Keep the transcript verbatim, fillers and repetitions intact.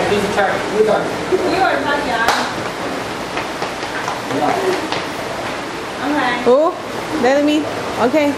Who's the target? Who's the target? You are Tanya. Okay. Oh, let me. Okay.